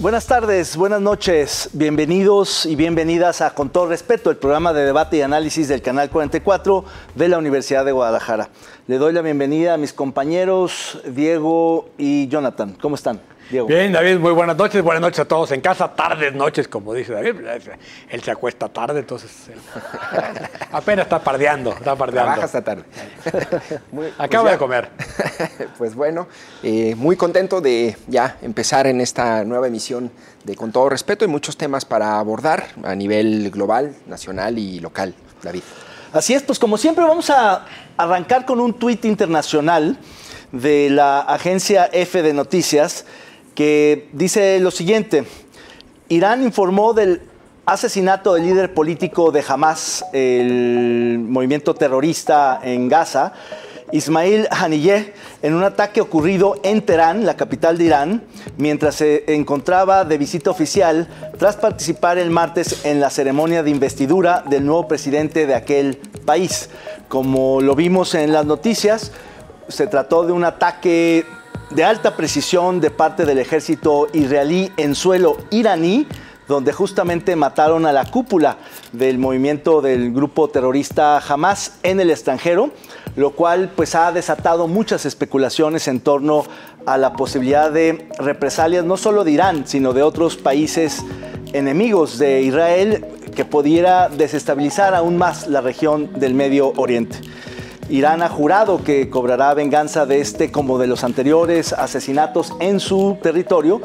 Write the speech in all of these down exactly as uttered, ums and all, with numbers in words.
Buenas tardes, buenas noches, bienvenidos y bienvenidas a Con Todo Respeto, el programa de debate y análisis del Canal cuarenta y cuatro de la Universidad de Guadalajara. Le doy la bienvenida a mis compañeros Diego y Jonathan. ¿Cómo están, Diego? Bien, David, muy buenas noches, buenas noches a todos en casa, tardes, noches, como dice David. Él se acuesta tarde, entonces él, apenas está pardeando, está pardeando. Trabaja esta tarde. Muy, Acabo pues de comer. Pues bueno, eh, muy contento de ya empezar en esta nueva emisión de Con Todo Respeto. Hay muchos temas para abordar a nivel global, nacional y local. David. Así es, pues como siempre vamos a arrancar con un tuit internacional de la agencia F de Noticias que dice lo siguiente: Irán informó del asesinato del líder político de Hamas, el movimiento terrorista en Gaza, Ismail Haniyeh, en un ataque ocurrido en Teherán, la capital de Irán, mientras se encontraba de visita oficial tras participar el martes en la ceremonia de investidura del nuevo presidente de aquel país. Como lo vimos en las noticias, se trató de un ataque de alta precisión de parte del ejército israelí en suelo iraní, donde justamente mataron a la cúpula del movimiento del grupo terrorista Hamas en el extranjero, lo cual pues ha desatado muchas especulaciones en torno a la posibilidad de represalias no solo de Irán, sino de otros países enemigos de Israel, que pudiera desestabilizar aún más la región del Medio Oriente. Irán ha jurado que cobrará venganza de este como de los anteriores asesinatos en su territorio,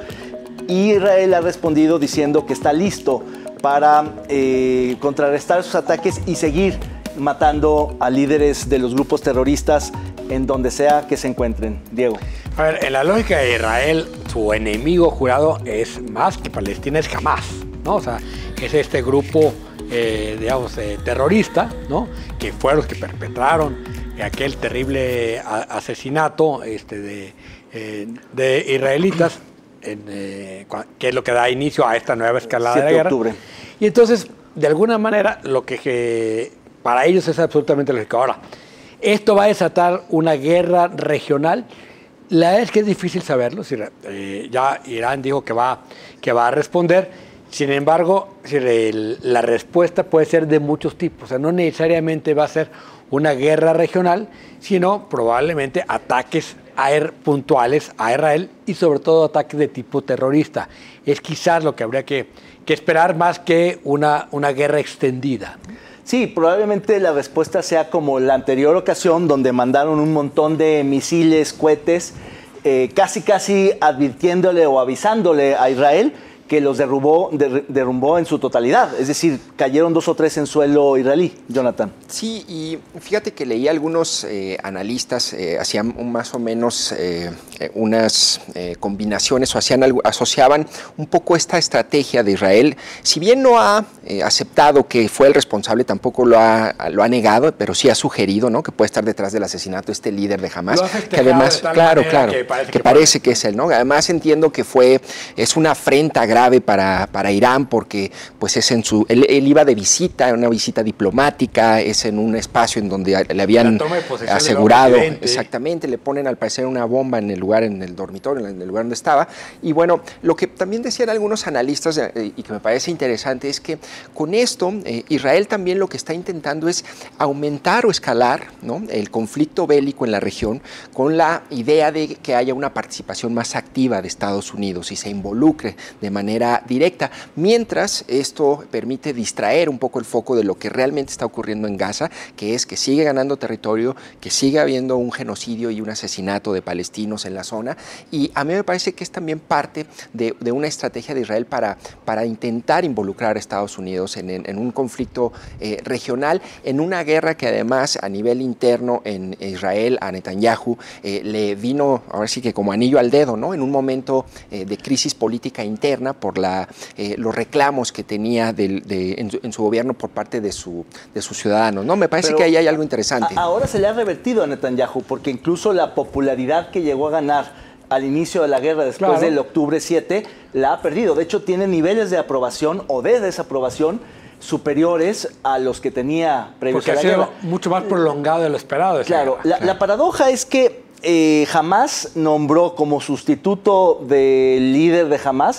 y Israel ha respondido diciendo que está listo para eh, contrarrestar sus ataques y seguir matando a líderes de los grupos terroristas en donde sea que se encuentren. Diego. A ver, en la lógica de Israel, su enemigo jurado es más que Palestina, es Hamas, ¿no? O sea, es este grupo, eh, digamos, eh, terrorista, ¿no? Que fueron los que perpetraron aquel terrible asesinato este, de, eh, de israelitas, en, eh, que es lo que da inicio a esta nueva escalada de la guerra. octubre. Y entonces, de alguna manera, lo que, que para ellos es absolutamente lógico. Ahora, esto va a desatar una guerra regional. La verdad es que es difícil saberlo. Si, eh, ya Irán dijo que va, que va a responder. Sin embargo, si el, la respuesta puede ser de muchos tipos. O sea, no necesariamente va a ser una guerra regional, sino probablemente ataques aer, puntuales a Israel y sobre todo ataques de tipo terrorista. Es quizás lo que habría que, que esperar más que una, una guerra extendida. Sí, probablemente la respuesta sea como la anterior ocasión, donde mandaron un montón de misiles, cohetes, eh, casi casi advirtiéndole o avisándole a Israel que los derrubó, der, derrumbó en su totalidad. Es decir, cayeron dos o tres en suelo israelí. Jonathan. Sí, y fíjate que leí algunos eh, analistas, eh, hacían más o menos eh, unas eh, combinaciones o hacían algo, asociaban un poco esta estrategia de Israel. Si bien no ha eh, aceptado que fue el responsable, tampoco lo ha, lo ha negado, pero sí ha sugerido, ¿no?, que puede estar detrás del asesinato este líder de Hamas. Que además, claro, claro, que parece que, que, parece que es él, ¿no? Además entiendo que fue, es una afrenta grave para, para Irán, porque pues es en su, él, él iba de visita, una visita diplomática, es en un espacio en donde le habían asegurado, exactamente, le ponen al parecer una bomba en el lugar, en el dormitorio, en el lugar donde estaba. Y bueno, lo que también decían algunos analistas eh, y que me parece interesante es que con esto eh, Israel también lo que está intentando es aumentar o escalar, ¿no?, el conflicto bélico en la región, con la idea de que haya una participación más activa de Estados Unidos y se involucre de manera directa, mientras esto permite distraer un poco el foco de lo que realmente está ocurriendo en Gaza, que es que sigue ganando territorio, que sigue habiendo un genocidio y un asesinato de palestinos en la zona, y a mí me parece que es también parte de, de una estrategia de Israel para, para intentar involucrar a Estados Unidos en, en, en un conflicto eh, regional, en una guerra que además a nivel interno en Israel a Netanyahu eh, le vino ahora sí que como anillo al dedo, ¿no?, en un momento eh, de crisis política interna por la, eh, los reclamos que tenía de, de, en, su, en su gobierno por parte de, su, de sus ciudadanos, ¿no? Me parece Pero que ahí hay algo interesante. A, ahora se le ha revertido a Netanyahu, porque incluso la popularidad que llegó a ganar al inicio de la guerra después claro. del octubre siete, la ha perdido. De hecho, tiene niveles de aprobación o de desaprobación superiores a los que tenía previos Porque a la ha sido guerra. mucho más prolongado de lo esperado. Claro, la, claro, la paradoja es que eh, Hamas nombró como sustituto del líder de Hamas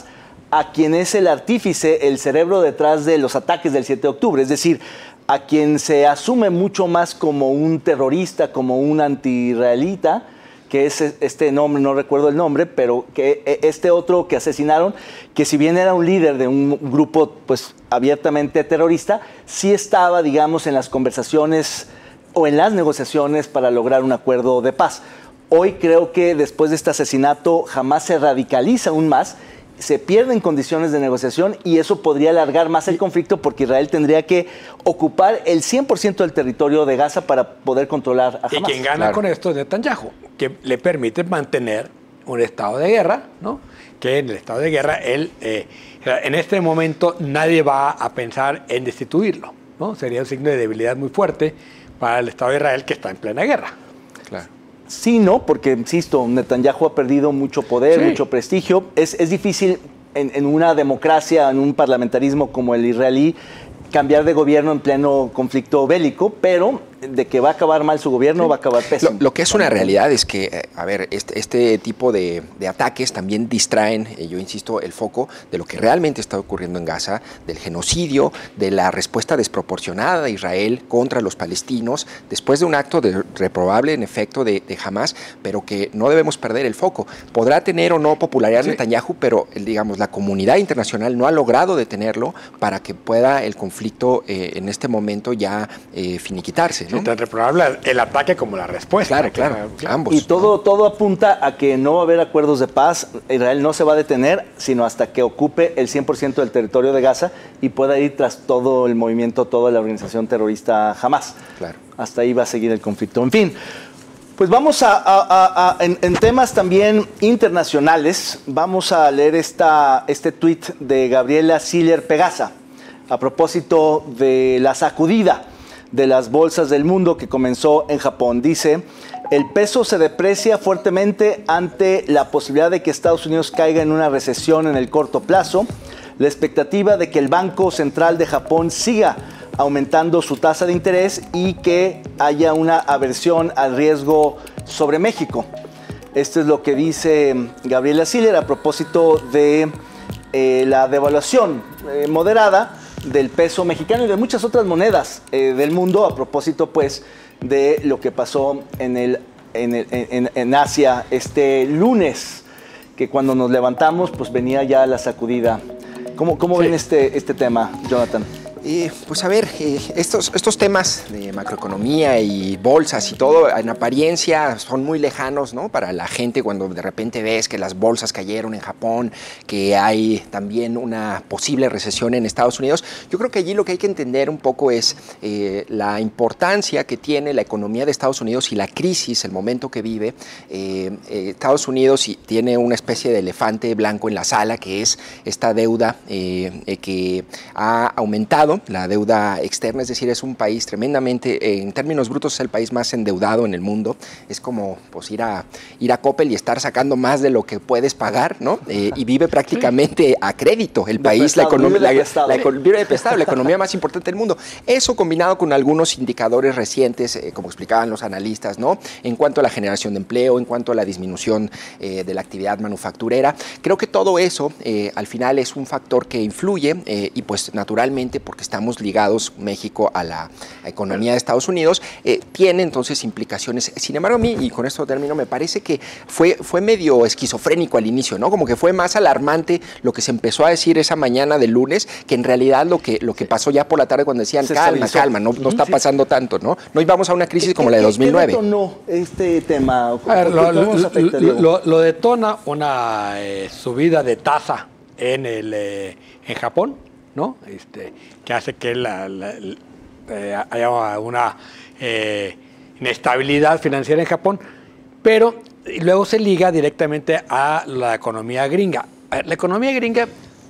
a quien es el artífice, el cerebro detrás de los ataques del siete de octubre, es decir, a quien se asume mucho más como un terrorista, como un anti-israelita, que es este nombre, no recuerdo el nombre, pero que este otro que asesinaron, que si bien era un líder de un grupo pues abiertamente terrorista, sí estaba, digamos, en las conversaciones o en las negociaciones para lograr un acuerdo de paz. Hoy creo que después de este asesinato Hamás se radicaliza aún más, se pierden condiciones de negociación y eso podría alargar más el conflicto porque Israel tendría que ocupar el cien por ciento del territorio de Gaza para poder controlar a Hamás. Y quien gana claro. con esto es Netanyahu, que le permite mantener un estado de guerra, ¿no? Que en el estado de guerra, él, eh, en este momento nadie va a pensar en destituirlo, ¿no? Sería un signo de debilidad muy fuerte para el Estado de Israel que está en plena guerra. Claro. Sí, no, porque, insisto, Netanyahu ha perdido mucho poder, sí. mucho prestigio. Es, es difícil en, en una democracia, en un parlamentarismo como el israelí, cambiar de gobierno en pleno conflicto bélico, pero de que va a acabar mal su gobierno, sí. va a acabar pésimo. Lo, lo que es una realidad es que, eh, a ver, este, este tipo de, de ataques también distraen, eh, yo insisto, el foco de lo que realmente está ocurriendo en Gaza, del genocidio, de la respuesta desproporcionada de Israel contra los palestinos, después de un acto de, reprobable, en efecto, de, de Hamás, pero que no debemos perder el foco. Podrá tener o no popularidad sí. Netanyahu, pero, digamos, la comunidad internacional no ha logrado detenerlo para que pueda el conflicto eh, en este momento ya eh, finiquitarse, ¿no? Sí, tan reprobable el ataque como la respuesta. Claro, claro, claro. ambos. Y todo, todo apunta a que no va a haber acuerdos de paz. Israel no se va a detener, sino hasta que ocupe el cien por ciento del territorio de Gaza y pueda ir tras todo el movimiento, toda la organización terrorista Hamás. Claro. Hasta ahí va a seguir el conflicto. En fin, pues vamos a, a, a, a en, en temas también internacionales, vamos a leer esta, este tuit de Gabriela Siller Pegasa a propósito de la sacudida de las bolsas del mundo que comenzó en Japón. Dice, el peso se deprecia fuertemente ante la posibilidad de que Estados Unidos caiga en una recesión en el corto plazo. La expectativa de que el Banco Central de Japón siga aumentando su tasa de interés y que haya una aversión al riesgo sobre México. Esto es lo que dice Gabriela Siller a propósito de eh, la devaluación eh, moderada del peso mexicano y de muchas otras monedas eh, del mundo, a propósito pues de lo que pasó en, el, en, el, en, en Asia este lunes, que cuando nos levantamos pues venía ya la sacudida. ¿Cómo, cómo sí. ven este, este tema, Jonathan? Eh, pues a ver, eh, estos, estos temas de macroeconomía y bolsas y todo, en apariencia son muy lejanos, ¿no? Para la gente cuando de repente ves que las bolsas cayeron en Japón, que hay también una posible recesión en Estados Unidos. Yo creo que allí lo que hay que entender un poco es eh, la importancia que tiene la economía de Estados Unidos y la crisis, el momento que vive. Eh, eh, Estados Unidos tiene una especie de elefante blanco en la sala, que es esta deuda eh, eh, que ha aumentado. La deuda externa, es decir, es un país tremendamente, eh, en términos brutos, es el país más endeudado en el mundo. Es como pues, ir a ir a Coppel y estar sacando más de lo que puedes pagar, ¿no? Eh, y vive prácticamente sí. a crédito el de país, prestado, la economía, la, la, la, vive de prestado, la economía más importante del mundo. Eso combinado con algunos indicadores recientes, eh, como explicaban los analistas, ¿no? En cuanto a la generación de empleo, en cuanto a la disminución eh, de la actividad manufacturera, creo que todo eso eh, al final es un factor que influye eh, y pues naturalmente, porque estamos ligados México a la economía de Estados Unidos, eh, tiene entonces implicaciones. Sin embargo, a mí, y con esto termino, me parece que fue, fue medio esquizofrénico al inicio, ¿no? Como que fue más alarmante lo que se empezó a decir esa mañana del lunes, que en realidad lo que, lo que pasó ya por la tarde cuando decían, se calma, calma, no, no está sí. pasando tanto, ¿no? No íbamos a una crisis como la de dos mil nueve. ¿Qué detonó este tema? A ver, lo, lo, lo, lo detona una eh, subida de tasa en, el, eh, en Japón, ¿no? Este, que hace que la, la, la, eh, haya una eh, inestabilidad financiera en Japón, pero luego se liga directamente a la economía gringa. La economía gringa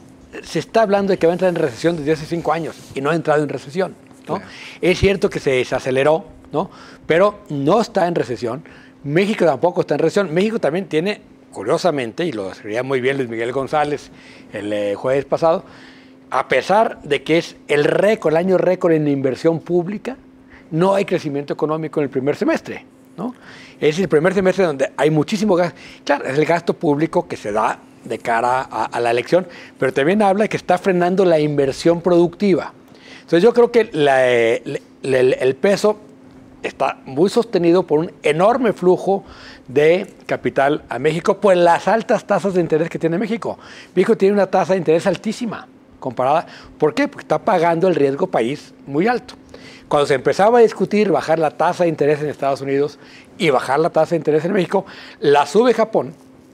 se está hablando de que va a entrar en recesión desde hace cinco años y no ha entrado en recesión, ¿no? Claro. Es cierto que se desaceleró, ¿no? Pero no está en recesión. México tampoco está en recesión. México también tiene, curiosamente, y lo escribía muy bien Luis Miguel González el eh, jueves pasado, a pesar de que es el récord, el año récord en inversión pública, no hay crecimiento económico en el primer semestre, ¿no? Es el primer semestre donde hay muchísimo gasto. Claro, es el gasto público que se da de cara a, a la elección, pero también habla de que está frenando la inversión productiva. Entonces yo creo que la, el, el, el peso está muy sostenido por un enorme flujo de capital a México por las altas tasas de interés que tiene México. México tiene una tasa de interés altísima comparada. ¿Por qué? Porque está pagando el riesgo país muy alto. Cuando se empezaba a discutir bajar la tasa de interés en Estados Unidos y bajar la tasa de interés en México, la sube Japón.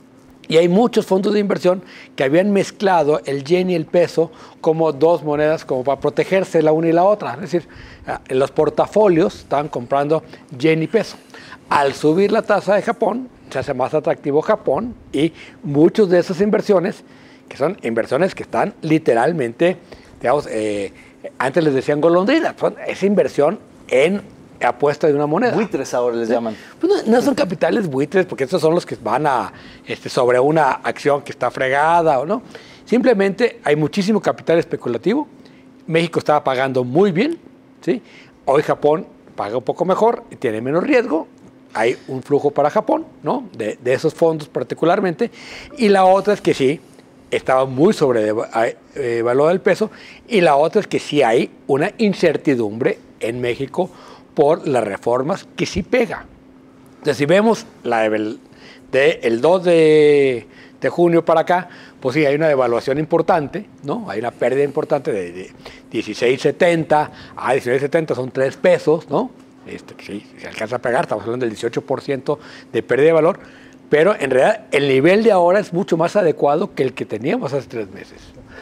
Y hay muchos fondos de inversión que habían mezclado el yen y el peso como dos monedas como para protegerse la una y la otra. Es decir, en los portafolios estaban comprando yen y peso. Al subir la tasa de Japón, se hace más atractivo Japón y muchas de esas inversiones, que son inversiones que están literalmente, digamos, eh, antes les decían golondrinas, es inversión en apuesta de una moneda. Buitres ahora les ¿sí? llaman. Pues no, no son capitales buitres, porque estos son los que van a este, sobre una acción que está fregada o no. Simplemente hay muchísimo capital especulativo. México estaba pagando muy bien, ¿sí? Hoy Japón paga un poco mejor y tiene menos riesgo. Hay un flujo para Japón, ¿no? De, de esos fondos particularmente. Y la otra es que sí, estaba muy sobrevalorado el peso. Y la otra es que sí hay una incertidumbre en México por las reformas que sí pega. Entonces, si vemos la del de, el dos de junio para acá, pues sí, hay una devaluación importante, ¿no? Hay una pérdida importante de, de dieciséis setenta a diecinueve setenta, son tres pesos, ¿no? Este, sí, se alcanza a pegar, estamos hablando del dieciocho por ciento de pérdida de valor, pero en realidad el nivel de ahora es mucho más adecuado que el que teníamos hace tres meses.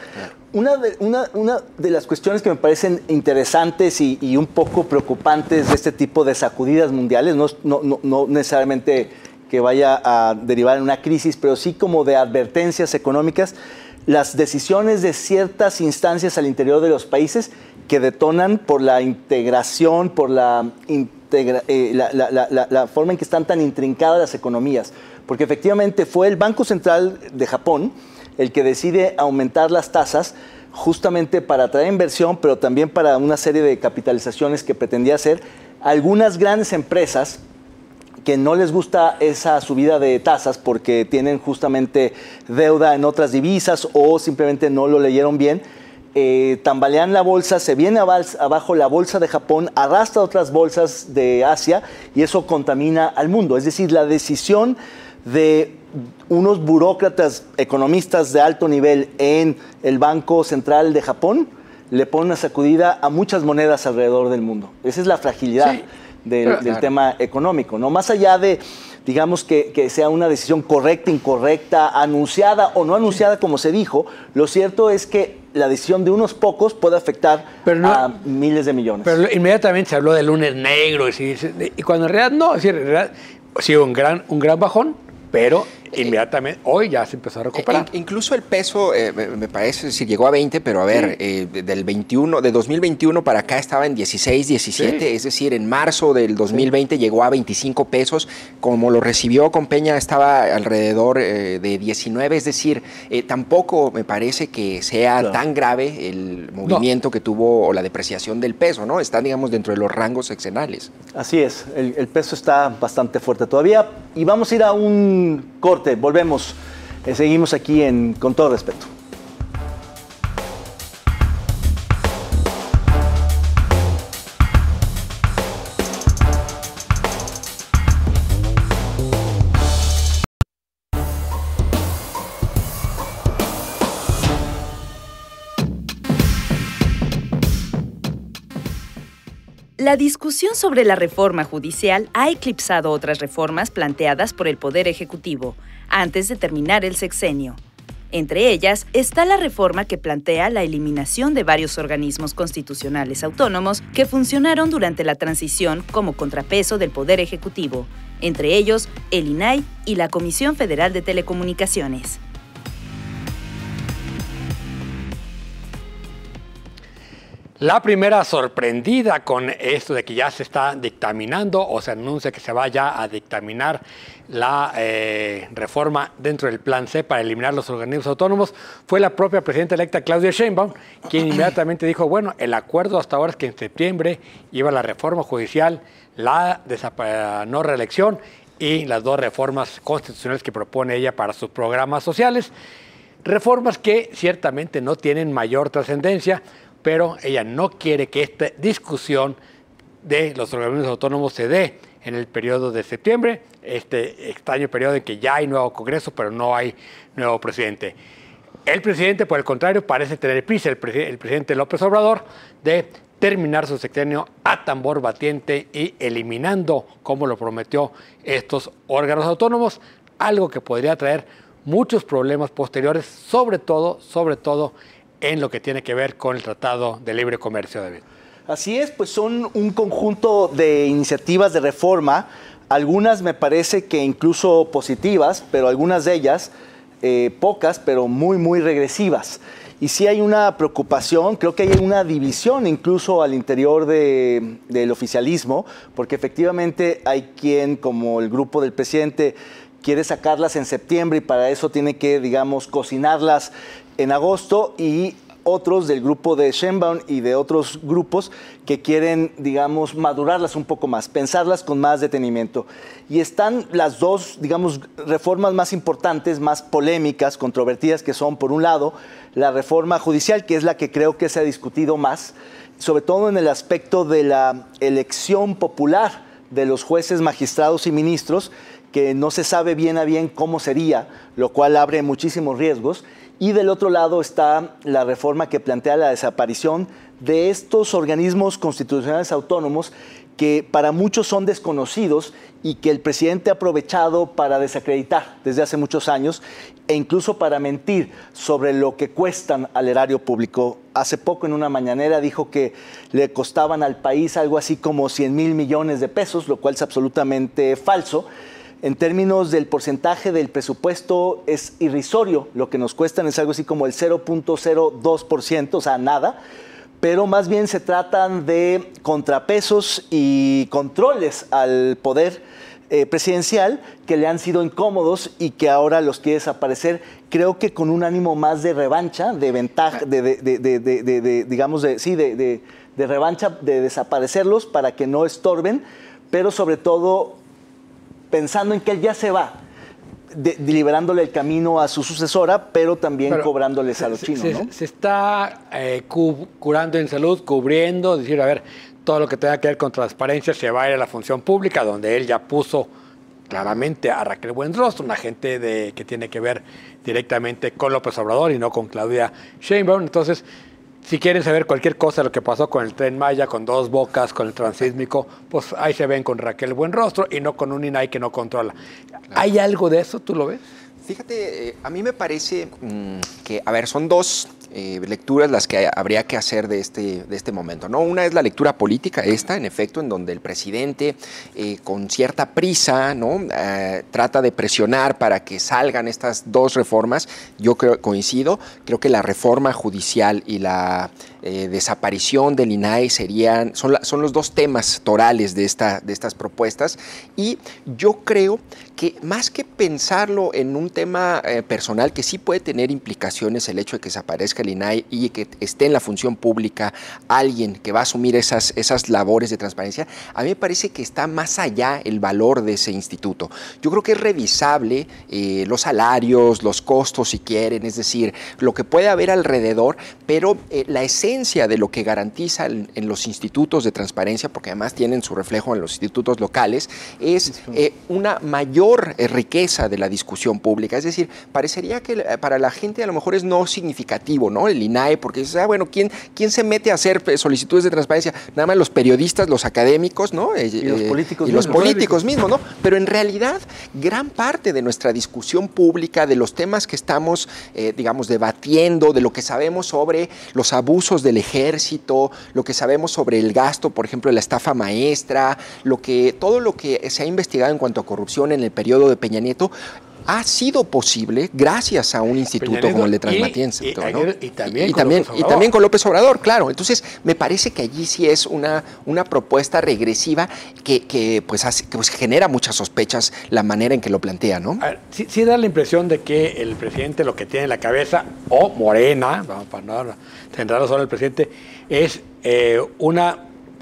Una de, una, una de las cuestiones que me parecen interesantes y, y un poco preocupantes de este tipo de sacudidas mundiales, no, no, no, no necesariamente que vaya a derivar en una crisis, pero sí como de advertencias económicas, las decisiones de ciertas instancias al interior de los países que detonan por la integración, por la, integra, eh, la, la, la, la forma en que están tan intrincadas las economías. Porque efectivamente fue el Banco Central de Japón el que decide aumentar las tasas justamente para atraer inversión, pero también para una serie de capitalizaciones que pretendía hacer. Algunas grandes empresas que no les gusta esa subida de tasas porque tienen justamente deuda en otras divisas o simplemente no lo leyeron bien, eh, tambalean la bolsa, se viene abajo la bolsa de Japón, arrastra otras bolsas de Asia y eso contamina al mundo. Es decir, la decisión de unos burócratas economistas de alto nivel en el Banco Central de Japón le pone una sacudida a muchas monedas alrededor del mundo. Esa es la fragilidad. Sí. Del, claro. del tema económico, ¿no? Más allá de, digamos, que, que sea una decisión correcta, incorrecta, anunciada o no anunciada, como se dijo, lo cierto es que la decisión de unos pocos puede afectar no, a miles de millones. Pero inmediatamente se habló del lunes negro, y, y cuando en realidad no, es decir, en realidad sí un gran, un gran bajón, pero inmediatamente hoy ya se empezó a recuperar. Eh, incluso el peso, eh, me parece, sí, llegó a veinte, pero a ver, sí. eh, del veintiuno, de dos mil veintiuno para acá estaba en dieciséis, diecisiete, sí. Es decir, en marzo del dos mil veinte sí. llegó a veinticinco pesos, como lo recibió con Peña estaba alrededor eh, de diecinueve, es decir, eh, tampoco me parece que sea claro. tan grave el movimiento no. que tuvo o la depreciación del peso, ¿no? Está, digamos, dentro de los rangos sexenales. Así es, el, el peso está bastante fuerte todavía y vamos a ir a un corte. Volvemos, eh, seguimos aquí en Con Todo Respeto. La discusión sobre la reforma judicial ha eclipsado otras reformas planteadas por el Poder Ejecutivo antes de terminar el sexenio. Entre ellas está la reforma que plantea la eliminación de varios organismos constitucionales autónomos que funcionaron durante la transición como contrapeso del Poder Ejecutivo, entre ellos el I N A I y la Comisión Federal de Telecomunicaciones. La primera sorprendida con esto de que ya se está dictaminando o se anuncia que se vaya a dictaminar la eh, reforma dentro del Plan C para eliminar los organismos autónomos fue la propia presidenta electa Claudia Sheinbaum, quien inmediatamente dijo, bueno, el acuerdo hasta ahora es que en septiembre iba la reforma judicial, la no reelección y las dos reformas constitucionales que propone ella para sus programas sociales. Reformas que ciertamente no tienen mayor trascendencia, pero ella no quiere que esta discusión de los organismos autónomos se dé en el periodo de septiembre, este extraño periodo en que ya hay nuevo Congreso, pero no hay nuevo presidente. El presidente, por el contrario, parece tener prisa, el, pre el presidente López Obrador, de terminar su sexenio a tambor batiente y eliminando, como lo prometió, estos órganos autónomos, algo que podría traer muchos problemas posteriores, sobre todo, sobre todo en lo que tiene que ver con el Tratado de Libre Comercio, David. Así es, pues son un conjunto de iniciativas de reforma, algunas me parece que incluso positivas, pero algunas de ellas, eh, pocas, pero muy, muy regresivas. Y sí hay una preocupación, creo que hay una división incluso al interior de, del oficialismo, porque efectivamente hay quien, como el grupo del presidente, quiere sacarlas en septiembre y para eso tiene que, digamos, cocinarlas en agosto, y otros del grupo de Sheinbaum y de otros grupos que quieren, digamos, madurarlas un poco más, pensarlas con más detenimiento. Y están las dos, digamos, reformas más importantes, más polémicas, controvertidas, que son, por un lado, la reforma judicial, que es la que creo que se ha discutido más, sobre todo en el aspecto de la elección popular de los jueces, magistrados y ministros, que no se sabe bien a bien cómo sería, lo cual abre muchísimos riesgos. Y del otro lado está la reforma que plantea la desaparición de estos organismos constitucionales autónomos que para muchos son desconocidos y que el presidente ha aprovechado para desacreditar desde hace muchos años e incluso para mentir sobre lo que cuestan al erario público. Hace poco en una mañanera dijo que le costaban al país algo así como cien mil millones de pesos, lo cual es absolutamente falso. En términos del porcentaje del presupuesto es irrisorio, lo que nos cuestan es algo así como el cero punto cero dos por ciento, o sea, nada, pero más bien se tratan de contrapesos y controles al poder eh, presidencial que le han sido incómodos y que ahora los quiere desaparecer, creo que con un ánimo más de revancha, de ventaja, de, de, de, de, de, de, de digamos, de, sí, de, de, de revancha, de desaparecerlos para que no estorben, pero sobre todo pensando en que él ya se va, de, de liberándole el camino a su sucesora, pero también pero, cobrándoles a los se, chinos, se, ¿no? Se está eh, cu curando en salud, cubriendo, decir, a ver, todo lo que tenga que ver con transparencia se va a ir a la función pública, donde él ya puso claramente a Raquel Buenrostro, una gente de, que tiene que ver directamente con López Obrador y no con Claudia Sheinbaum. Entonces, si quieren saber cualquier cosa de lo que pasó con el Tren Maya, con Dos Bocas, con el Transísmico, pues ahí se ven con Raquel Buenrostro y no con un I N A I que no controla. Claro. ¿Hay algo de eso? ¿Tú lo ves? Fíjate, eh, a mí me parece mmm, que, a ver, son dos eh, lecturas las que habría que hacer de este, de este momento, ¿no? Una es la lectura política, esta, en efecto, en donde el presidente, eh, con cierta prisa, ¿no? Eh, trata de presionar para que salgan estas dos reformas. Yo creo, coincido, creo que la reforma judicial y la eh, desaparición del I N A I serían, son, la, son los dos temas torales de, esta, de estas propuestas, y yo creo que más que pensarlo en un tema eh, personal, que sí puede tener implicaciones el hecho de que desaparezca el I N A I y que esté en la función pública alguien que va a asumir esas, esas labores de transparencia, a mí me parece que está más allá el valor de ese instituto. Yo creo que es revisable eh, los salarios, los costos si quieren, es decir, lo que puede haber alrededor, pero eh, la esencia de lo que garantiza en, en los institutos de transparencia, porque además tienen su reflejo en los institutos locales, es eh, una mayor eh, riqueza de la discusión pública. Es decir, parecería que para la gente a lo mejor es no significativo, ¿no? El I N A I, porque dices, ah, bueno, ¿quién, ¿quién se mete a hacer solicitudes de transparencia? Nada más los periodistas, los académicos, ¿no? Y los políticos, y los políticos mismos, ¿no? Pero en realidad, gran parte de nuestra discusión pública, de los temas que estamos, eh, digamos, debatiendo, de lo que sabemos sobre los abusos del ejército, lo que sabemos sobre el gasto, por ejemplo, de la estafa maestra, lo que, todo lo que se ha investigado en cuanto a corrupción en el periodo de Peña Nieto, ha sido posible gracias a un instituto como el de Transmatiense. Y, y, ¿no? y, también y, con también, López y también con López Obrador, claro. Entonces, me parece que allí sí es una, una propuesta regresiva que, que, pues, hace, que pues genera muchas sospechas la manera en que lo plantea, ¿no? A ver, sí, sí da la impresión de que el presidente lo que tiene en la cabeza, o Morena, vamos para no centrarnos solo en el presidente, es eh, una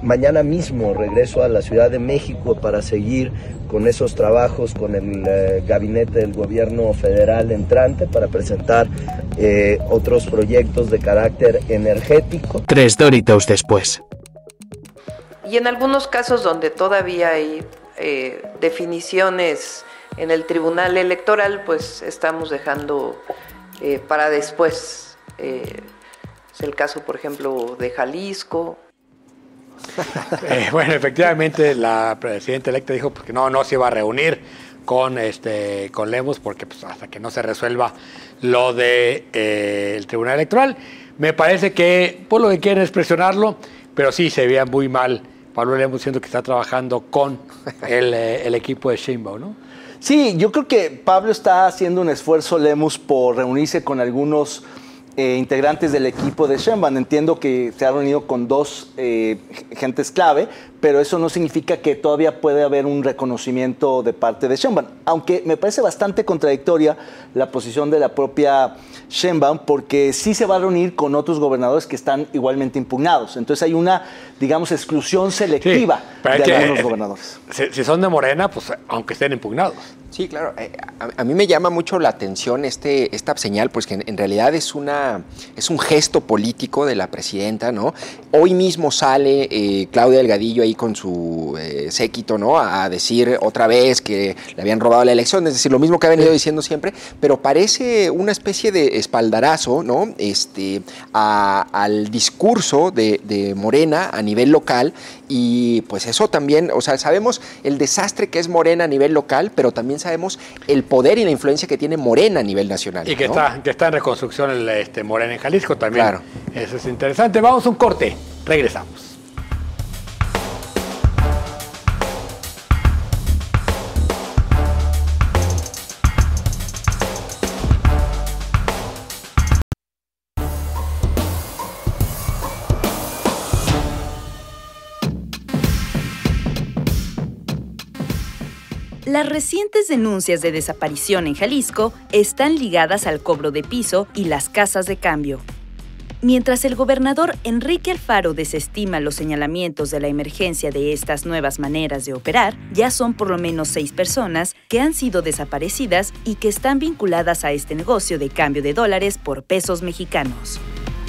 Mañana mismo regreso a la Ciudad de México para seguir con esos trabajos con el eh, gabinete del gobierno federal entrante para presentar eh, otros proyectos de carácter energético. Tres Doritos después. Y en algunos casos donde todavía hay eh, definiciones en el Tribunal Electoral, pues estamos dejando eh, para después. Eh, es el caso, por ejemplo, de Jalisco. Eh, bueno, efectivamente la presidenta electa dijo pues, que no, no se iba a reunir con este con Lemus porque pues, hasta que no se resuelva lo de eh, el Tribunal Electoral. Me parece que por lo que quieren es presionarlo, pero sí se veía muy mal Pablo Lemus siendo que está trabajando con el, eh, el equipo de Sheinbaum, ¿no? Sí, yo creo que Pablo está haciendo un esfuerzo, Lemus, por reunirse con algunos Eh, integrantes del equipo de Sheinbaum. Entiendo que se ha reunido con dos eh, gentes clave, pero eso no significa que todavía puede haber un reconocimiento de parte de Sheinbaum. Aunque me parece bastante contradictoria la posición de la propia Sheinbaum, porque sí se va a reunir con otros gobernadores que están igualmente impugnados. Entonces hay una, digamos, exclusión selectiva sí, de que, algunos eh, gobernadores. Si, si son de Morena, pues aunque estén impugnados. Sí, claro. Eh, a, a mí me llama mucho la atención este, esta señal, pues que en, en realidad es, una, es un gesto político de la presidenta, ¿no? Hoy mismo sale eh, Claudia Delgadillo ahí con su eh, séquito, ¿no? A, a decir otra vez que le habían robado la elección, es decir, lo mismo que ha venido sí. diciendo siempre, pero parece una especie de espaldarazo, ¿no? Este, a, al discurso de, de Morena a nivel local y pues eso también, o sea, sabemos el desastre que es Morena a nivel local, pero también sabemos el poder y la influencia que tiene Morena a nivel nacional. Y que, ¿no? está, que está en reconstrucción el este, Morena en Jalisco también. Claro. Eso es interesante. Vamos a un corte. Regresamos. Las recientes denuncias de desaparición en Jalisco están ligadas al cobro de piso y las casas de cambio. Mientras el gobernador Enrique Alfaro desestima los señalamientos de la emergencia de estas nuevas maneras de operar, ya son por lo menos seis personas que han sido desaparecidas y que están vinculadas a este negocio de cambio de dólares por pesos mexicanos.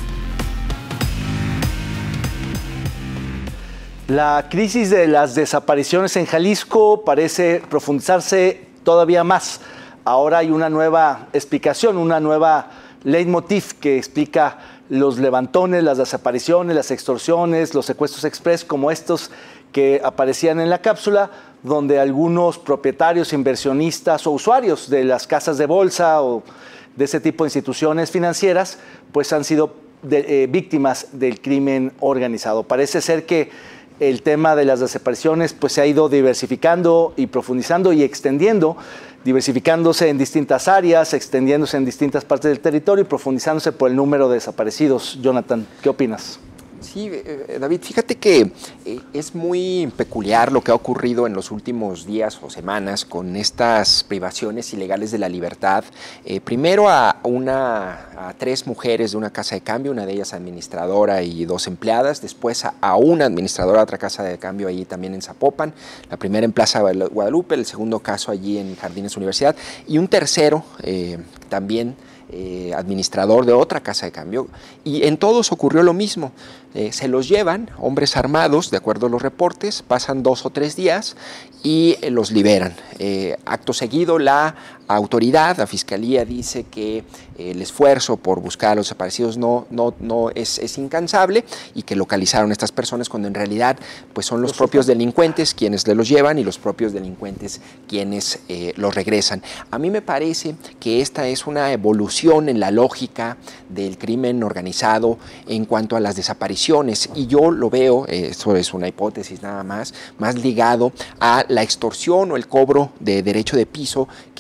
La crisis de las desapariciones en Jalisco parece profundizarse todavía más. Ahora hay una nueva explicación, una nueva leitmotiv que explica los levantones, las desapariciones, las extorsiones, los secuestros express como estos que aparecían en la cápsula, donde algunos propietarios, inversionistas o usuarios de las casas de bolsa o de ese tipo de instituciones financieras, pues han sido de, eh, víctimas del crimen organizado. Parece ser que el tema de las desapariciones pues, se ha ido diversificando y profundizando y extendiendo, diversificándose en distintas áreas, extendiéndose en distintas partes del territorio y profundizándose por el número de desaparecidos. Jonathan, ¿qué opinas? Sí, eh, David, fíjate que eh, es muy peculiar lo que ha ocurrido en los últimos días o semanas con estas privaciones ilegales de la libertad. Eh, primero a, una, a tres mujeres de una casa de cambio, una de ellas administradora y dos empleadas, después a, a una administradora de otra casa de cambio allí también en Zapopan, la primera en Plaza Guadalupe, el segundo caso allí en Jardines Universidad y un tercero eh, también Eh, administrador de otra casa de cambio, y en todos ocurrió lo mismo. Eh, se los llevan hombres armados, de acuerdo a los reportes, pasan dos o tres días y eh, los liberan. Eh, acto seguido, la autoridad, la fiscalía, dice que eh, el esfuerzo por buscar a los desaparecidos no, no, no es, es incansable y que localizaron a estas personas cuando en realidad pues, son los propios delincuentes quienes los llevan y los propios delincuentes quienes eh, los regresan. A mí me parece que esta es una evolución en la lógica del crimen organizado en cuanto a las desapariciones y yo lo veo, eh, esto es una hipótesis nada más, más ligado a la extorsión o el cobro de derecho de piso que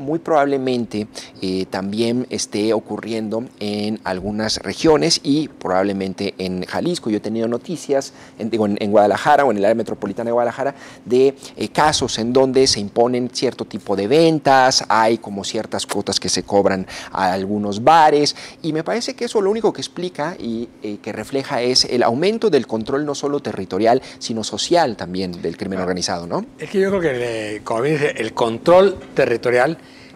muy probablemente eh, también esté ocurriendo en algunas regiones y probablemente en Jalisco. Yo he tenido noticias en, digo, en, en Guadalajara o en el área metropolitana de Guadalajara de eh, casos en donde se imponen cierto tipo de ventas, hay como ciertas cuotas que se cobran a algunos bares, y me parece que eso lo único que explica y eh, que refleja es el aumento del control no solo territorial, sino social también del crimen organizado, ¿no? Es que yo creo que, eh, como bien dice, el control territorial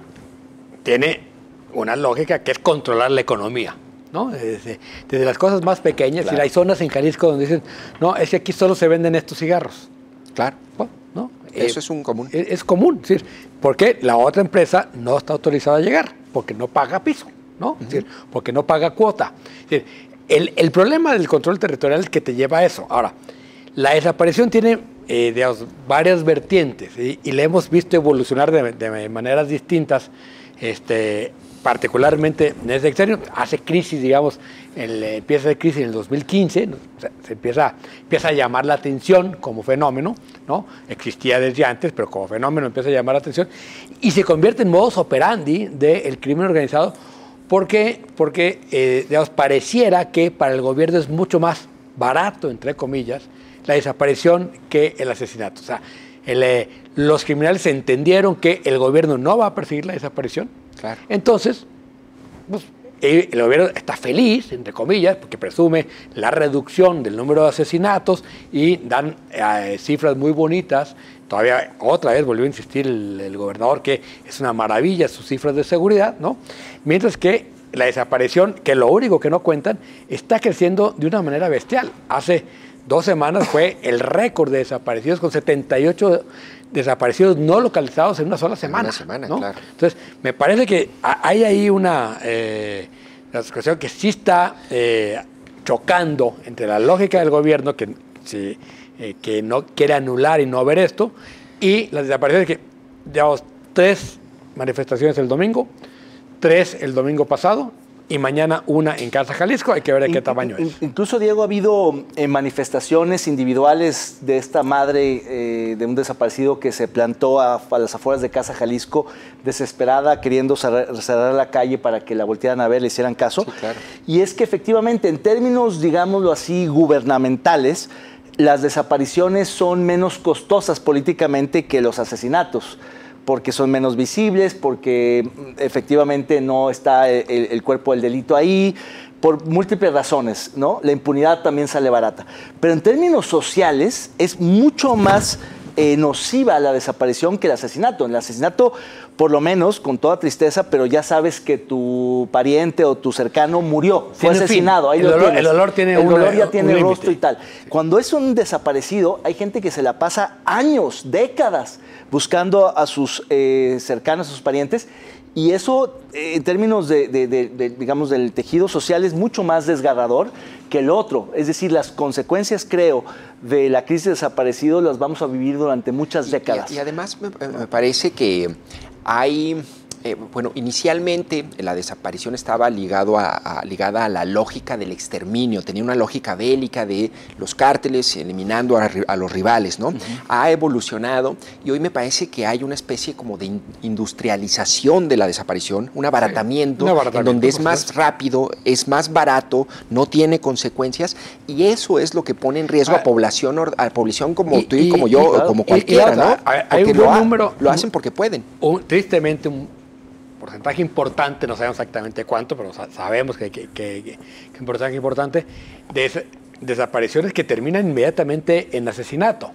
tiene una lógica que es controlar la economía, ¿no? Desde, desde las cosas más pequeñas, claro. Y hay zonas en Jalisco donde dicen, no, es que aquí solo se venden estos cigarros. Claro. ¿No? Eso eh, es un común. Es, es común, es decir, porque la otra empresa no está autorizada a llegar, porque no paga piso, ¿no? Uh-huh. Es decir, porque no paga cuota. Es decir, el, el problema del control territorial es que te lleva a eso. Ahora, la desaparición tiene eh, digamos, varias vertientes, ¿sí? Y la hemos visto evolucionar de, de maneras distintas, este, particularmente en ese sexenio. Hace crisis, digamos, el, empieza la crisis en el dos mil quince, ¿no? O sea, se empieza, empieza a llamar la atención como fenómeno, ¿no? Existía desde antes, pero como fenómeno empieza a llamar la atención y se convierte en modus operandi del crimen organizado, porque, porque eh, digamos, pareciera que para el gobierno es mucho más barato, entre comillas, la desaparición que el asesinato. O sea, el, eh, los criminales entendieron que el gobierno no va a perseguir la desaparición. Claro. Entonces, pues, el gobierno está feliz, entre comillas, porque presume la reducción del número de asesinatos y dan eh, cifras muy bonitas. Todavía otra vez volvió a insistir el, el gobernador que es una maravilla sus cifras de seguridad, ¿no? Mientras que la desaparición, que lo único que no cuentan, está creciendo de una manera bestial. Hace dos semanas fue el récord de desaparecidos, con setenta y ocho desaparecidos no localizados en una sola semana. Una semana, ¿no? Claro. Entonces, me parece que hay ahí una eh, la situación que sí está eh, chocando entre la lógica del gobierno, que, sí, eh, que no quiere anular y no ver esto, y las desapariciones que, digamos, tres manifestaciones el domingo, tres el domingo pasado, y mañana una en Casa Jalisco. Hay que ver de qué tamaño es. Incluso, Diego, ha habido eh, manifestaciones individuales de esta madre eh, de un desaparecido que se plantó a, a las afueras de Casa Jalisco, desesperada, queriendo cerrar, cerrar la calle para que la voltearan a ver, le hicieran caso. Sí, claro. Y es que efectivamente, en términos, digámoslo así, gubernamentales, las desapariciones son menos costosas políticamente que los asesinatos, porque son menos visibles, porque efectivamente no está el, el cuerpo del delito ahí, por múltiples razones, ¿no? La impunidad también sale barata. Pero en términos sociales es mucho más eh, nociva la desaparición que el asesinato. En el asesinato, por lo menos, con toda tristeza, pero ya sabes que tu pariente o tu cercano murió, fue Tiene asesinado. Ahí el, lo dolor, tienes. el dolor tiene El una, dolor ya tiene un rostro límite. y tal. Cuando es un desaparecido, hay gente que se la pasa años, décadas, buscando a sus eh, cercanos, a sus parientes, y eso, eh, en términos de, de, de, de, digamos, del tejido social, es mucho más desgarrador que el otro. Es decir, las consecuencias, creo, de la crisis de desaparecidos las vamos a vivir durante muchas décadas. Y, y, y además me, me parece que hay... Eh, bueno, inicialmente la desaparición estaba ligado a, a, ligada a la lógica del exterminio, tenía una lógica bélica de los cárteles eliminando a, a los rivales, ¿no? Uh-huh. Ha evolucionado y hoy me parece que hay una especie como de industrialización de la desaparición, un abaratamiento, sí, un abaratamiento en donde es más rápido, es más barato, no tiene consecuencias, y eso es lo que pone en riesgo ah, a población a población como y, tú y, y como yo, y, claro, o como cualquiera, y, y otra, ¿no? Hay, hay un lo, buen ha, número, lo hacen porque pueden. Un, tristemente, un porcentaje importante, no sabemos exactamente cuánto, pero sabemos que, que, que, que un porcentaje importante de esa, desapariciones que terminan inmediatamente en asesinato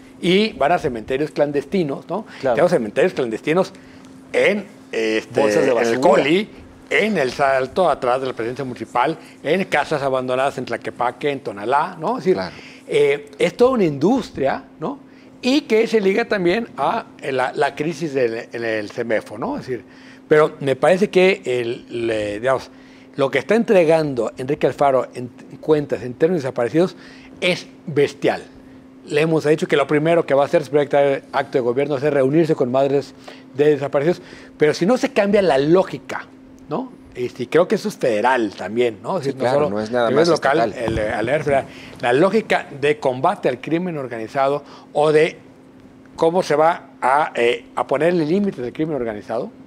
y van a cementerios clandestinos, ¿no? Claro. Tenemos cementerios clandestinos en, este, en el Coli, en el Salto, atrás de la presidencia municipal, en casas abandonadas en Tlaquepaque, en Tonalá, ¿no? Es decir, claro. eh, es toda una industria, ¿no? Y que se liga también a la, la crisis del en el CEMEFO, ¿no? Es decir, pero me parece que el, le, digamos, lo que está entregando Enrique Alfaro en cuentas en términos desaparecidos es bestial. Le hemos dicho que lo primero que va a hacer después del acto de gobierno es reunirse con madres de desaparecidos, pero si no se cambia la lógica, ¿no? Y creo que eso es federal también, ¿no? Sí, es decir, claro, no, solo, no es nada más local, el, el, el federal. La lógica de combate al crimen organizado o de cómo se va a, eh, a ponerle límites al crimen organizado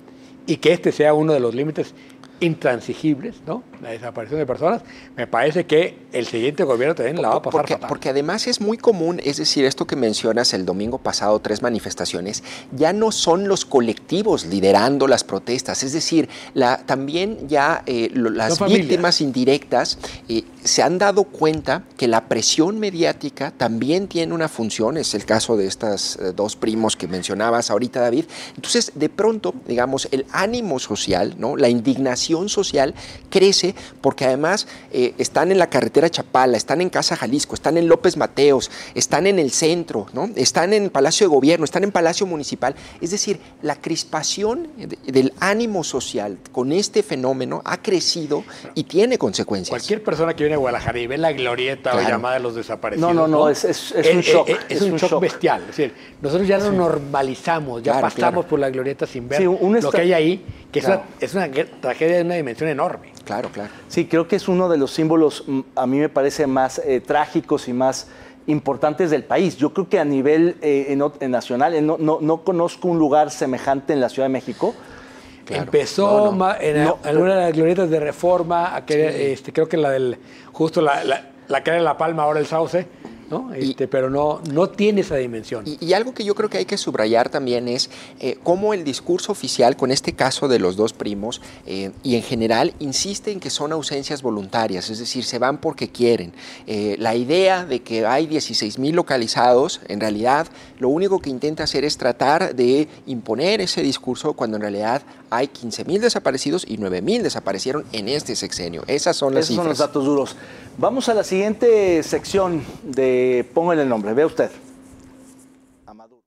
y que este sea uno de los límites intransigibles, ¿no? La desaparición de personas, me parece que el siguiente gobierno también la va a pasar porque, fatal. porque además es muy común, es decir, esto que mencionas el domingo pasado, tres manifestaciones, ya no son los colectivos liderando las protestas, es decir, la, también ya eh, lo, las no víctimas indirectas eh, se han dado cuenta que la presión mediática también tiene una función, es el caso de estos eh, dos primos que mencionabas ahorita, David. Entonces, de pronto, digamos, el ánimo social, ¿no? La indignación social crece porque además eh, están en la carretera Chapala, están en Casa Jalisco, están en López Mateos, están en el centro, ¿no? Están en Palacio de Gobierno, están en Palacio Municipal. Es decir, la crispación de, del ánimo social con este fenómeno ha crecido y tiene consecuencias. Cualquier persona que viene a Guadalajara y ve la glorieta claro. o llamada de los desaparecidos. No, no, no, ¿no? Es, es, es un shock. Es, es, es un, un shock, shock bestial. Es decir, nosotros ya lo sí. normalizamos, ya claro, pasamos claro. por la glorieta sin ver sí, lo que hay ahí, que claro. es, una, es una tragedia de una dimensión enorme. Claro, claro. Sí, creo que es uno de los símbolos, a mí me parece, más eh, trágicos y más importantes del país. Yo creo que a nivel eh, en, en nacional, eh, no, no, no conozco un lugar semejante en la Ciudad de México. Claro. Empezó no, no. en no, alguna de las glorietas de Reforma, aquel, sí. este, creo que la del, justo la, la, la que era La Palma, ahora el Sauce, ¿no? Este, y, pero no, no tiene esa dimensión. Y, y algo que yo creo que hay que subrayar también es eh, cómo el discurso oficial, con este caso de los dos primos, eh, y en general, insiste en que son ausencias voluntarias, es decir, se van porque quieren. Eh, la idea de que hay dieciséis mil localizados, en realidad, lo único que intenta hacer es tratar de imponer ese discurso cuando en realidad hay quince mil desaparecidos y nueve mil desaparecieron en este sexenio. Esas son las Esos cifras. son los datos duros. Vamos a la siguiente sección de Póngale el nombre. Vea usted. Amaduro.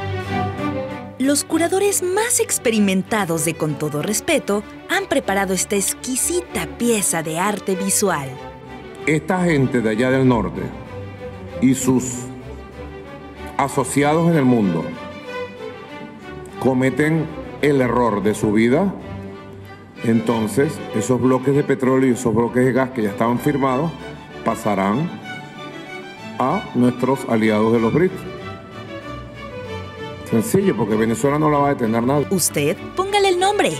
Los curadores más experimentados de Con Todo Respeto han preparado esta exquisita pieza de arte visual. Esta gente de allá del norte y sus asociados en el mundo cometen el error de su vida, entonces esos bloques de petróleo y esos bloques de gas que ya estaban firmados pasarán a nuestros aliados de los B R I C S. Sencillo, porque Venezuela no la va a detener nada. Usted, póngale el nombre.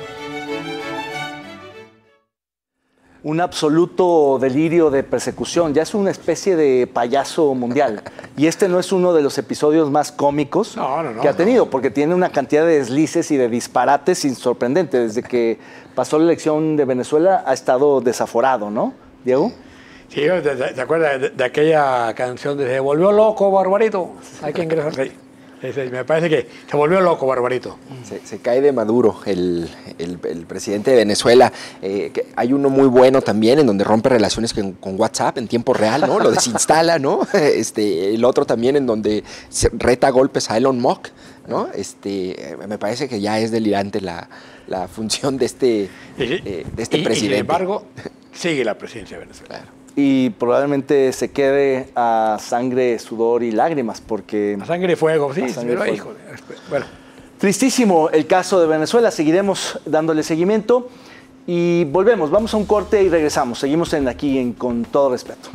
Un absoluto delirio de persecución. Ya es una especie de payaso mundial. Y este no es uno de los episodios más cómicos no, no, no, que ha tenido, no. porque tiene una cantidad de deslices y de disparates sorprendente. Desde que pasó la elección de Venezuela ha estado desaforado, ¿no, Diego? Sí, ¿te acuerdas de, de aquella canción de Se volvió loco, Barbarito? Hay que ingresar ahí. Me parece que se volvió loco, Barbarito. Se, se cae de Maduro, el, el, el presidente de Venezuela. Eh, que hay uno muy bueno también, en donde rompe relaciones con, con WhatsApp en tiempo real, ¿no? Lo desinstala, ¿no? Este, el otro también, en donde se reta golpes a Elon Musk, ¿no? Este, me parece que ya es delirante la, la función de este, eh, de este y, presidente. Y sin embargo, sigue la presidencia de Venezuela. Claro. Y probablemente se quede a sangre, sudor y lágrimas, porque... A sangre y fuego, sí, sangre pero y híjole. Bueno. Tristísimo el caso de Venezuela, seguiremos dándole seguimiento y volvemos, vamos a un corte y regresamos. Seguimos en aquí en Con Todo Respeto.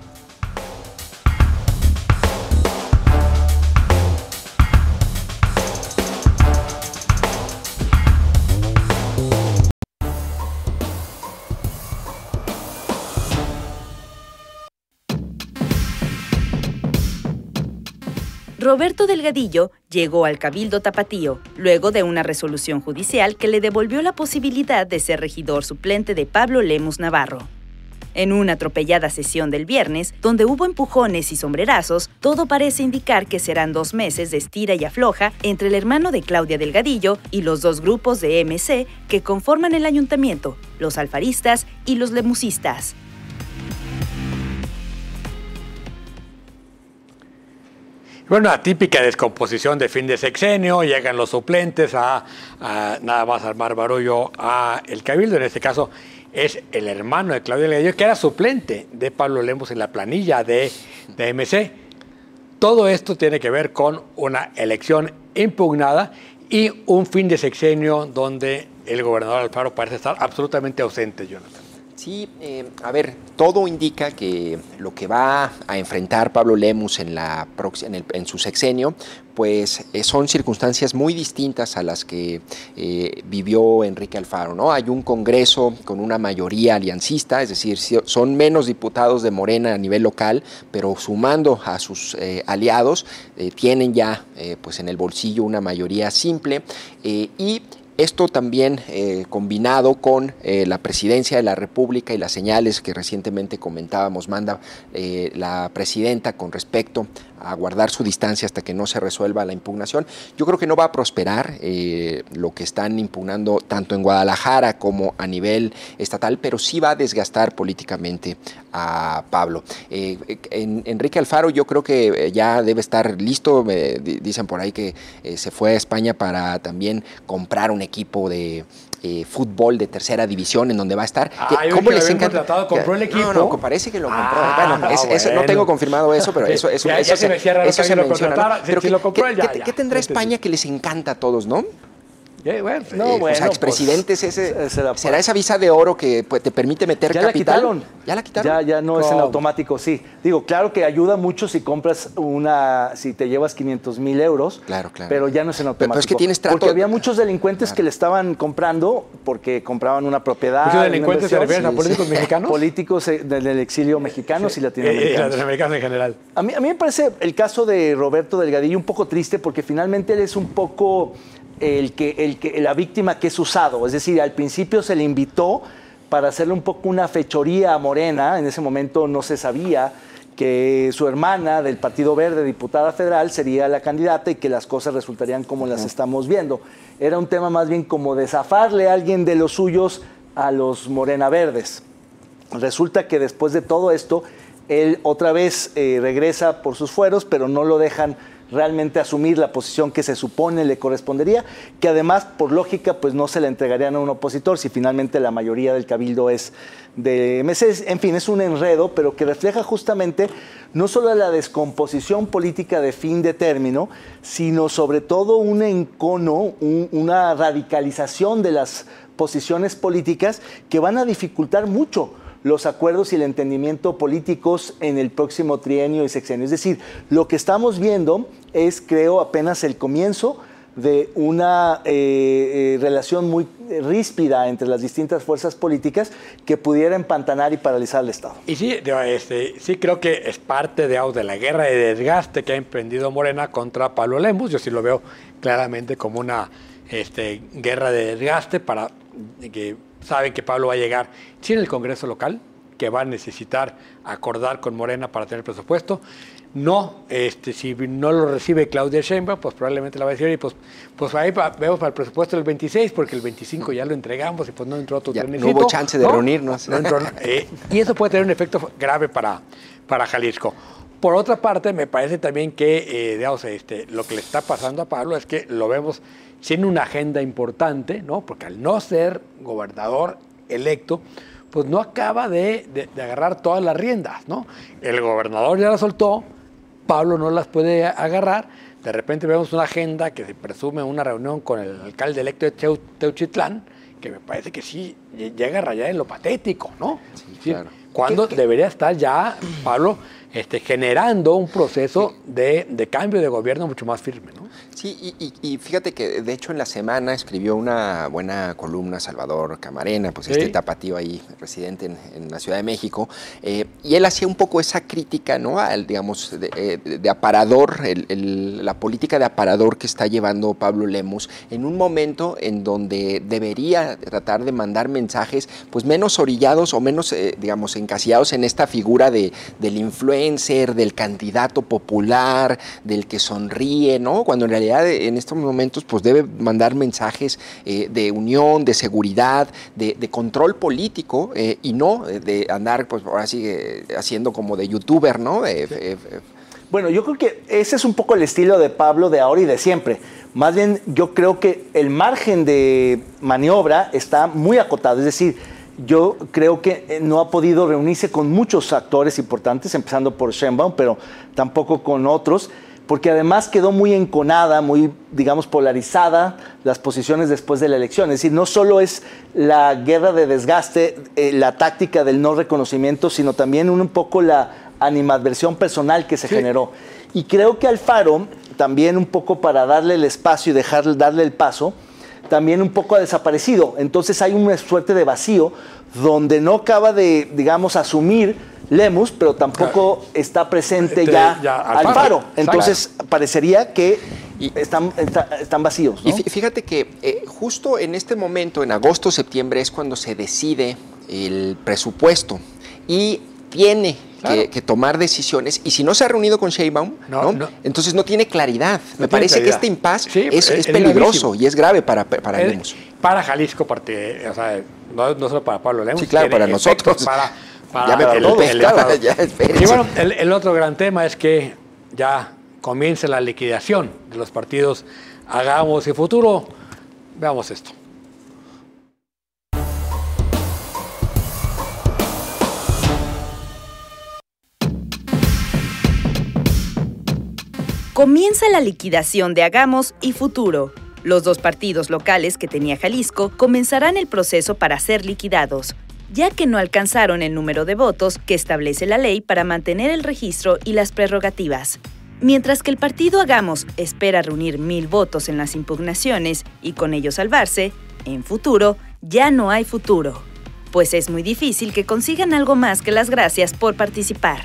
Roberto Delgadillo llegó al Cabildo Tapatío, luego de una resolución judicial que le devolvió la posibilidad de ser regidor suplente de Pablo Lemus Navarro. En una atropellada sesión del viernes, donde hubo empujones y sombrerazos, todo parece indicar que serán dos meses de estira y afloja entre el hermano de Claudia Delgadillo y los dos grupos de M C que conforman el ayuntamiento, los alfaristas y los lemusistas. Bueno, la típica descomposición de fin de sexenio, llegan los suplentes a, a nada más armar barullo a el Cabildo. En este caso es el hermano de Claudia Delgadillo, que era suplente de Pablo Lemus en la planilla de, de M C. Todo esto tiene que ver con una elección impugnada y un fin de sexenio donde el gobernador Alfaro parece estar absolutamente ausente, Jonathan. Sí, eh, a ver, todo indica que lo que va a enfrentar Pablo Lemus en, la, en, el, en su sexenio, pues eh, son circunstancias muy distintas a las que eh, vivió Enrique Alfaro, ¿no? Hay un Congreso con una mayoría aliancista, es decir, son menos diputados de Morena a nivel local, pero sumando a sus eh, aliados, eh, tienen ya eh, pues en el bolsillo una mayoría simple eh, y esto también eh, combinado con eh, la presidencia de la República y las señales que recientemente comentábamos, manda eh, la presidenta con respecto a guardar su distancia hasta que no se resuelva la impugnación. Yo creo que no va a prosperar eh, lo que están impugnando tanto en Guadalajara como a nivel estatal, pero sí va a desgastar políticamente a Pablo. Eh, en, Enrique Alfaro yo creo que ya debe estar listo, me dicen por ahí que eh, se fue a España para también comprar un equipo de Eh, fútbol de tercera división en donde va a estar. Ah, ¿Cómo les encanta? ¿Compró el equipo? No, no, parece que lo compró. Ah, bueno, es, es, bueno. no tengo confirmado eso, pero eso, eso, ya, eso ya se, se, me cierra eso se lo menciona. ¿No? Pero si ¿qué, lo compró ¿qué, ya, ¿qué, ya. ¿qué tendrá Sí, España sí. que les encanta a todos, no? Yeah, bueno, No, eh, bueno, o sea, expresidentes, pues, ese, será, será esa visa de oro que pues, te permite meter ya capital. La quitaron. ¿Ya la quitaron? Ya, ya no es en ¿Cómo? automático, sí. Digo, claro que ayuda mucho si compras una, si te llevas quinientos mil euros. Claro, claro. Pero ya no es en automático. Pero es que tienes trato. Porque había muchos delincuentes claro. que le estaban comprando porque compraban una propiedad. ¿Muchos delincuentes se refieren sí, a políticos sí. mexicanos? Políticos del exilio mexicanos sí. y latinoamericanos. Y latinoamericanos en general. A mí, a mí me parece el caso de Roberto Delgadillo un poco triste porque finalmente él es un poco el que, el que, la víctima que es usado. Es decir, al principio se le invitó para hacerle un poco una fechoría a Morena. En ese momento no se sabía que su hermana del Partido Verde, diputada federal, sería la candidata y que las cosas resultarían como las estamos viendo. Era un tema más bien como de zafarle a alguien de los suyos a los Morena Verdes. Resulta que después de todo esto, él otra vez eh, regresa por sus fueros, pero no lo dejan realmente asumir la posición que se supone le correspondería, que además, por lógica, pues no se la entregarían a un opositor si finalmente la mayoría del cabildo es de M C. En fin, es un enredo, pero que refleja justamente no solo la descomposición política de fin de término, sino sobre todo un encono, un, una radicalización de las posiciones políticas que van a dificultar mucho los acuerdos y el entendimiento políticos en el próximo trienio y sexenio. Es decir, lo que estamos viendo es, creo, apenas el comienzo de una eh, eh, relación muy ríspida entre las distintas fuerzas políticas que pudiera empantanar y paralizar el Estado. Y sí, este, sí creo que es parte de, de la guerra de desgaste que ha emprendido Morena contra Pablo Lemus. Yo sí lo veo claramente como una este, guerra de desgaste para que saben que Pablo va a llegar sin el Congreso local, que va a necesitar acordar con Morena para tener presupuesto. No, este, si no lo recibe Claudia Sheinbaum, pues probablemente la va a decir, y pues, pues ahí va, vemos para el presupuesto del veintiséis, porque el veinticinco ya lo entregamos y pues no entró otro ya, trenecito. No hubo chance de ¿no? reunirnos. No entró, eh, y eso puede tener un efecto grave para, para Jalisco. Por otra parte, me parece también que eh, digamos, este, lo que le está pasando a Pablo es que lo vemos sin una agenda importante, ¿no? Porque al no ser gobernador electo, pues no acaba de, de, de agarrar todas las riendas, ¿no? El gobernador ya las soltó, Pablo no las puede agarrar. De repente vemos una agenda que se presume una reunión con el alcalde electo de Teu, Teuchitlán, que me parece que sí llega a rayar en lo patético, ¿no? Sí, ¿Sí? claro. Cuando ¿Qué, qué? debería estar ya, Pablo, este, generando un proceso de, de cambio de gobierno mucho más firme, ¿no? Sí, y, y, y fíjate que de hecho en la semana escribió una buena columna Salvador Camarena, pues ¿sí? este tapatío ahí, residente en, en la Ciudad de México, eh, y él hacía un poco esa crítica, ¿no? Al, digamos, de, de aparador, el, el, la política de aparador que está llevando Pablo Lemus en un momento en donde debería tratar de mandar mensajes pues menos orillados o menos, eh, digamos, encasillados en esta figura de, del influencer, del candidato popular, del que sonríe, ¿no? Cuando en realidad en estos momentos pues debe mandar mensajes eh, de unión, de seguridad, de, de control político eh, y no de andar pues ahora sí eh, haciendo como de youtuber, ¿no? Eh, sí. eh, eh. Bueno, yo creo que ese es un poco el estilo de Pablo de ahora y de siempre. Más bien yo creo que el margen de maniobra está muy acotado, es decir, yo creo que no ha podido reunirse con muchos actores importantes, empezando por Sheinbaum, pero tampoco con otros. porque además quedó muy enconada, muy, digamos, polarizada las posiciones después de la elección. Es decir, no solo es la guerra de desgaste, eh, la táctica del no reconocimiento, sino también un poco la animadversión personal que se sí. generó. Y creo que Alfaro, también un poco para darle el espacio y dejar, darle el paso, también un poco ha desaparecido. Entonces hay una suerte de vacío donde no acaba de, digamos, asumir Lemus, pero tampoco está presente este, ya, ya Alfaro. Entonces claro. parecería que están, está, están vacíos, ¿no? Y fíjate que eh, justo en este momento, en agosto, septiembre, es cuando se decide el presupuesto y tiene claro. que, que tomar decisiones. Y si no se ha reunido con Sheinbaum, no, ¿no? No. entonces no tiene claridad. No Me tiene parece claridad. que este impasse sí, es, es, es peligroso gravísimo. y es grave para, para el, Lemus. Para Jalisco, parte, o sea, no, no solo para Pablo Lemus. Sí, claro, para nosotros. Para, Para ya me el, el, el, el, ya, y bueno, el, el otro gran tema es que ya comienza la liquidación de los partidos Hagamos y Futuro. Veamos esto. Comienza la liquidación de Hagamos y Futuro. Los dos partidos locales que tenía Jalisco comenzarán el proceso para ser liquidados, ya que no alcanzaron el número de votos que establece la ley para mantener el registro y las prerrogativas. Mientras que el partido Hagamos espera reunir mil votos en las impugnaciones y con ello salvarse, en Futuro ya no hay futuro, pues es muy difícil que consigan algo más que las gracias por participar.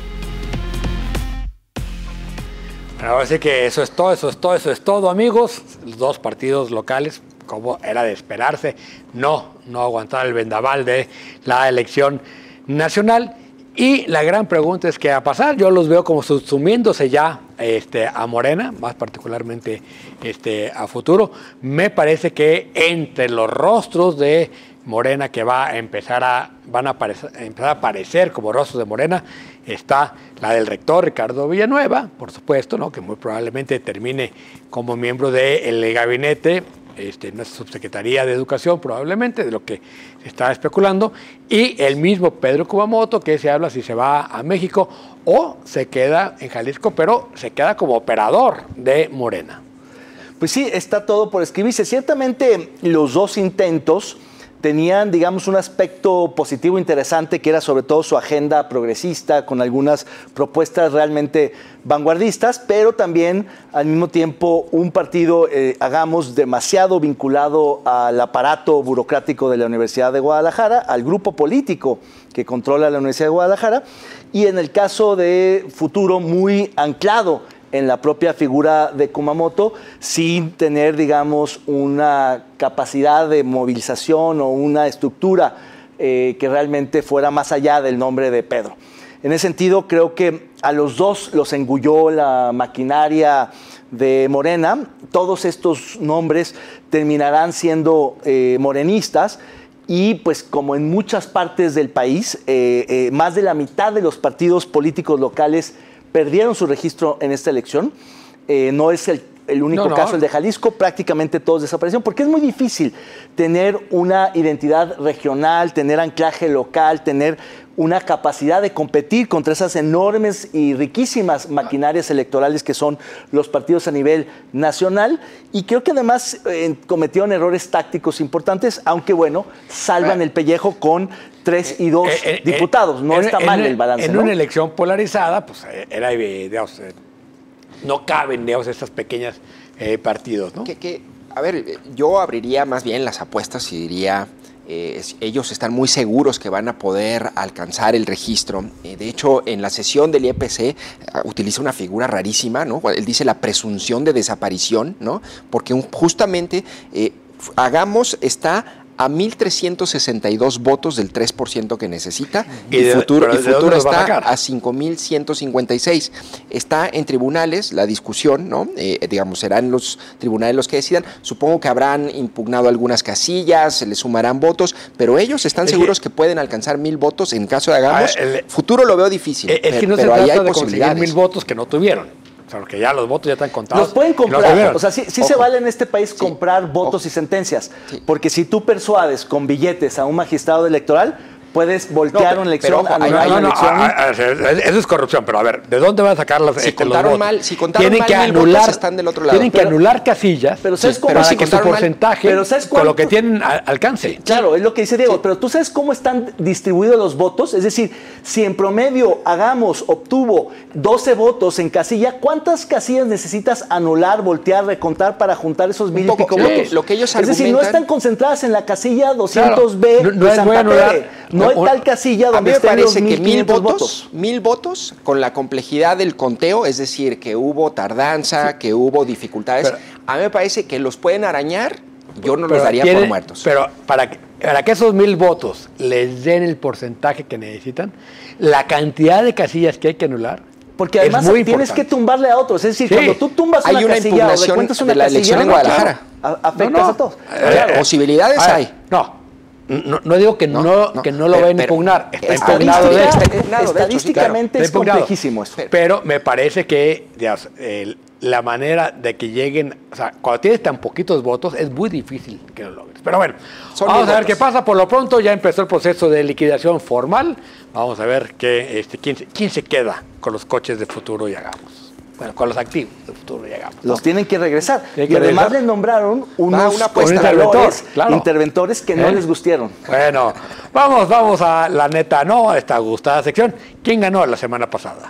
Bueno, ahora sí que eso es todo, eso es todo, eso es todo, amigos. Los dos partidos locales, como era de esperarse, no, no aguantar el vendaval de la elección nacional. Y la gran pregunta es qué va a pasar. Yo los veo como sumiéndose ya este, a Morena, más particularmente este, a Futuro. Me parece que entre los rostros de Morena que va a empezar a, van a, aparecer, a empezar a aparecer como rostros de Morena, está la del rector Ricardo Villanueva, por supuesto, ¿no? que muy probablemente termine como miembro del gabinete, este, nuestra subsecretaría de Educación probablemente, de lo que se está especulando, y el mismo Pedro Kumamoto, que se habla si se va a México o se queda en Jalisco, pero se queda como operador de Morena. Pues sí, está todo por escribirse. Ciertamente los dos intentos tenían, digamos, un aspecto positivo interesante, que era sobre todo su agenda progresista, con algunas propuestas realmente vanguardistas, pero también al mismo tiempo un partido, eh, hagamos, demasiado vinculado al aparato burocrático de la Universidad de Guadalajara, al grupo político que controla la Universidad de Guadalajara, y en el caso de Futuro, muy anclado en la propia figura de Kumamoto, sin tener, digamos, una capacidad de movilización o una estructura eh, que realmente fuera más allá del nombre de Pedro. En ese sentido, creo que a los dos los engulló la maquinaria de Morena. Todos estos nombres terminarán siendo eh, morenistas, y pues como en muchas partes del país, eh, eh, más de la mitad de los partidos políticos locales perdieron su registro en esta elección. Eh, no es el, el único no, no. caso, el de Jalisco, prácticamente todos desaparecieron, porque es muy difícil tener una identidad regional, tener anclaje local, tener una capacidad de competir contra esas enormes y riquísimas maquinarias electorales que son los partidos a nivel nacional. Y creo que además eh, cometieron errores tácticos importantes, aunque bueno, salvan el pellejo con tres y dos eh, eh, diputados. No eh, está mal en, el balance, En ¿no? una elección polarizada, pues era, digamos, no caben, digamos, estos pequeños eh, partidos, ¿no? Que, que, a ver, yo abriría más bien las apuestas y diría, eh, ellos están muy seguros que van a poder alcanzar el registro. Eh, de hecho, en la sesión del I E P C uh, utiliza una figura rarísima, ¿no? Él dice la presunción de desaparición, ¿no? Porque un, justamente eh, Hagamos está a mil trescientos sesenta y dos votos del tres por ciento que necesita, y, y de, Futuro, y futuro está a, a cinco mil ciento cincuenta y seis. Está en tribunales la discusión, ¿no? Eh, digamos, serán los tribunales los que decidan. Supongo que habrán impugnado algunas casillas, se les sumarán votos, pero ellos están es seguros que, que pueden alcanzar mil votos en caso de Hagamos. El, Futuro lo veo difícil, es pero, que no pero se ahí trata hay de posibilidades. conseguir mil votos que no tuvieron. O sea, porque ya los votos ya están contados. Los pueden comprar. O sea, sí, sí se vale en este país comprar sí. votos Ojo. y sentencias. Sí. Porque si tú persuades con billetes a un magistrado electoral, puedes voltear No, una elección, pero ojo, anular hay- una No, no, elección. a- a- a- eso es corrupción, pero a ver, ¿de dónde van a sacar las, Si este, los contaron votos? mal- si contaron Tienen mal que mil votos, anular, están del otro lado. Tienen que Pero- anular casillas pero ¿sabes cómo? para si que su contaron mal- porcentaje, pero ¿sabes con lo cuánto? que tienen a- alcance. Claro, es lo que dice Diego, pero ¿tú sabes cómo están distribuidos los votos? Es decir, si en promedio Hagamos obtuvo doce votos en casilla, ¿cuántas casillas necesitas anular, voltear, recontar para juntar esos mil y poco, pico lo que- votos? lo que ellos es decir, no argumentan- están concentradas en la casilla doscientos B Claro, no- no de es- Santa voy a anular- Tere. No, no, hay tal casilla A mí donde me estén los parece que mil mil quinientos votos, votos. mil votos con la complejidad del conteo, es decir, que hubo tardanza, que hubo dificultades, Pero- a mí me parece que los pueden arañar, yo no Pero los daría tiene- por muertos. Pero para que, para que esos mil votos les den el porcentaje que necesitan, la cantidad de casillas que hay que anular Porque es además muy tienes que importante. tumbarle a otros. Es decir, Sí. cuando tú tumbas Hay una, una casilla o impugnación recuentas una de la casilla, elección en no, Guadalajara. claro, a- afectas No, no. a todos. Eh, Claro. Posibilidades A ver, hay. No, no, no digo que no, No, no. que no lo Pero- vayan a pero- impugnar. Está Estadística- impugnado de hecho. está impugnado, de hecho, sí, Estadísticamente Está es impugnado. complejísimo eso. Pero me parece que digamos, el- la manera de que lleguen, o sea, cuando tienes tan poquitos votos es muy difícil que lo logres. Pero bueno, Son vamos mil a ver votos. qué pasa. Por lo pronto ya empezó el proceso de liquidación formal. Vamos a ver qué, este, quién, se- quién se queda con los coches de Futuro y Hagamos. Bueno, con los activos de Futuro y Hagamos. ¿no? Los tienen que regresar. Tienen que y además regresar. le nombraron unos una apuesta. controladores, Interventor, claro. interventores que no ¿Eh? les gustaron. Bueno, vamos, vamos a la neta, no, a esta gustada sección. ¿Quién ganó la semana pasada?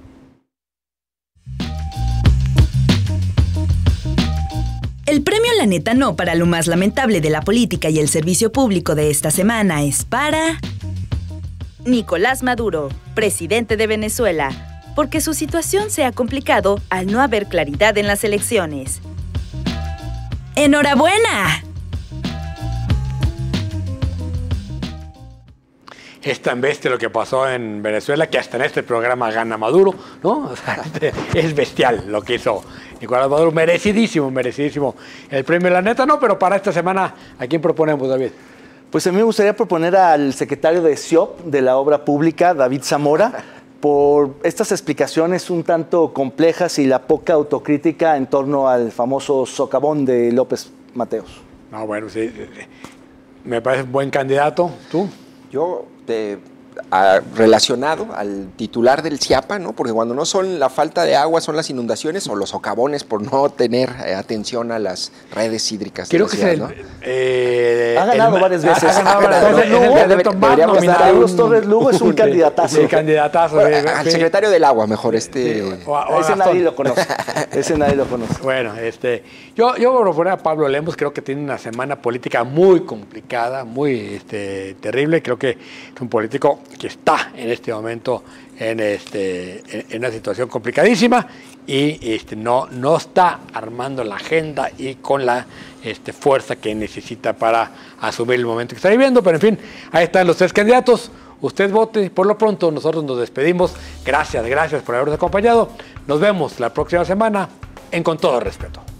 El premio La Neta No para lo más lamentable de la política y el servicio público de esta semana es para Nicolás Maduro, presidente de Venezuela, porque su situación se ha complicado al no haber claridad en las elecciones. ¡Enhorabuena! Es tan bestia lo que pasó en Venezuela que hasta en este programa gana Maduro, ¿no? O sea, es bestial lo que hizo Nicolás Maduro, merecidísimo, merecidísimo el premio La Neta, no, pero para esta semana, ¿a quién proponemos, David? Pues a mí me gustaría proponer al secretario de S I O P de la Obra Pública, David Zamora, por estas explicaciones un tanto complejas y la poca autocrítica en torno al famoso socavón de López Mateos. No, bueno, sí, sí, sí. Me parece un buen candidato, ¿tú? Yo, de- a- relacionado al titular del CIAPA, ¿no? Porque cuando no son la falta de agua, son las inundaciones o los socavones por no tener eh, atención a las redes hídricas de Creo la que ciudad, es el, ¿no? eh, Ha ganado el- varias ha- veces. Ha ganado varias Carlos veces. Es el Lugo, candidato más deberíamos nominado. Carlos Torres Lugo es un candidatazo. Sí, candidatazo. Bueno, sí, al sí. secretario del agua, mejor, este... O a- o a Ese Gastón. nadie lo conoce. Ese nadie lo conoce. Bueno, este, yo, yo voy a proponer a Pablo Lemos, creo que tiene una semana política muy complicada, muy este, terrible. Creo que es un político que está en este momento en, este, en, en una situación complicadísima y este, no, no está armando la agenda y con la este, fuerza que necesita para asumir el momento que está viviendo. Pero en fin, ahí están los tres candidatos. Usted vote. Por lo pronto, nosotros nos despedimos. Gracias, gracias por habernos acompañado. Nos vemos la próxima semana en Con Todo Respeto.